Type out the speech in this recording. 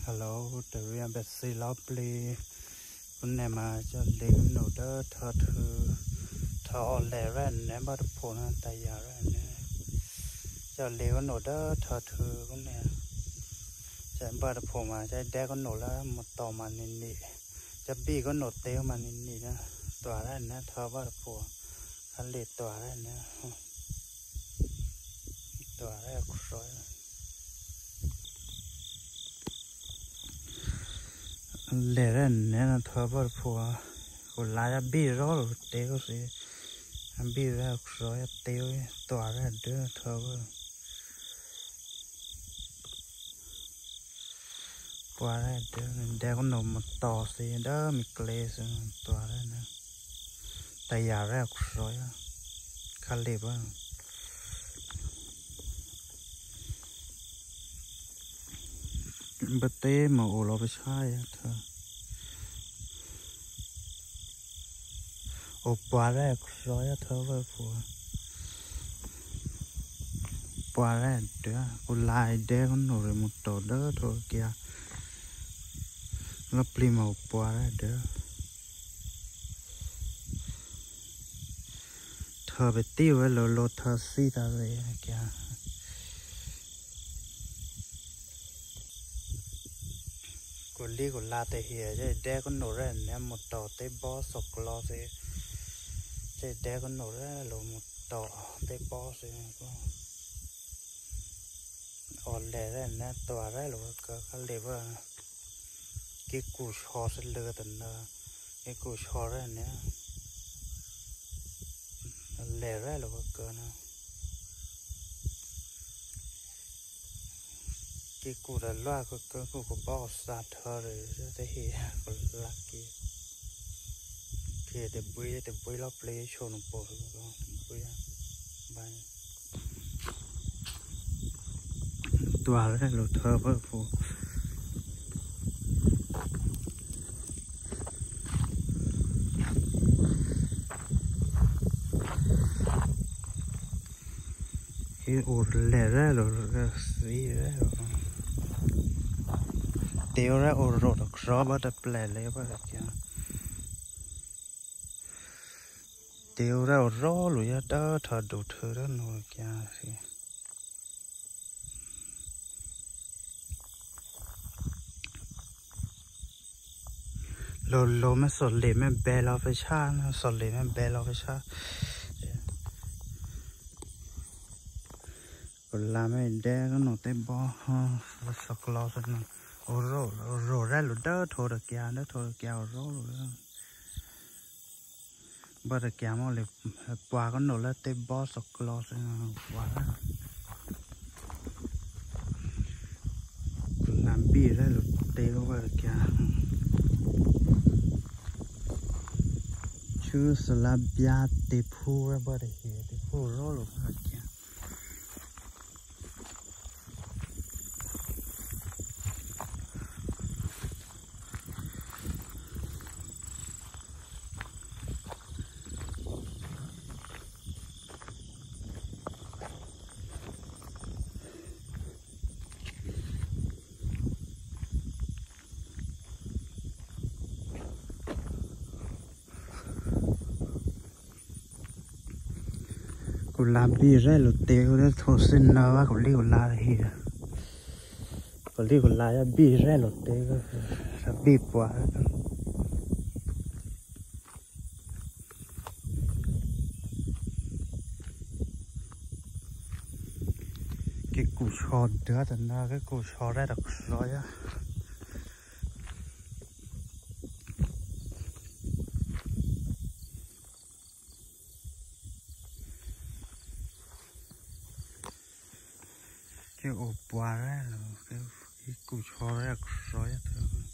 Hello, từ riêng biệt sĩ lóp ly vấn đề mà cho lấy nổ đỡ thơ thư thọ lẻ ra nè bắt được phổ nó tay giả ra nè cho lấy con nổ đỡ thơ thư vấn đề cho bắt được phổ mà cho đe con nổ là một tàu mà nên nị cho bi con nổ téo mà nên nị nữa tỏa ra nè thơ bắt được phổ hắn liệt tỏa ra nè tỏa ra rồi lẽ ra nên thua vào phùa còn lại bị rồi tiêu gì bị ra rồi tiêu tỏa ra đưa thua vào qua ra đưa đeo con nồng một tỏ gì đó mình kêu tỏa ra nè tay giả ra rồi khá lẹp á bật té mà ổ lò phải sai thôi ổ qua ra rồi thôi với phụ qua ra đứa còn lại đeo con nồi một tổ đỡ thôi kìa nó pli màu qua ra đứa thở về tiêu với lô thở xí ta rồi kìa còn li còn la te hìa chứ đe con nổ ra nè một tàu te bó sọc lo thế chứ đe con nổ ra là một tàu te bó thế còn lẻ ra nè tòa ra là cái lẻ vào cái củ sò sẽ lừa tận cái củ sò ra nè lẻ ra là cái nó cái củ là loa cái củ có bao sát thở rồi thế thì còn lắc kia để bơi lóp lấy show nó bỏ rồi bơi bay tòa ra là thở với phụ cái ổ lẻ ra rồi gì ra rồi tiêu ra ổ rột rõ bắt được lẻ lẻ bắt được kia tiêu ra ổ rõ rồi ya đó thở đủ thứ đó nồi kia thì lô mà sọt lệ mà bè lo phải cha nó sọt lệ mà bè lo phải cha còn làm cái đe nó nổ tên bò sọt lo thật nó ổ rô ra lụt đỡ thôi được kia ổ rô rồi bắt được kia mà lại qua con nổ là tên bò sọt lo thật nó quá làm bì ra lụt tiêu bắt được kia chứ là bia tê phu ra bắt được kia tê phu rô rồi bắt được kia còn làm bì ra lụt tiêu đó thôi xin nó còn đi còn la thì còn đi còn la bì ra lụt tiêu là bì quá cái củ sò nữa thì nó cái củ sò ra được rồi á cái ổ bò ra là cái củ sò ra được rồi á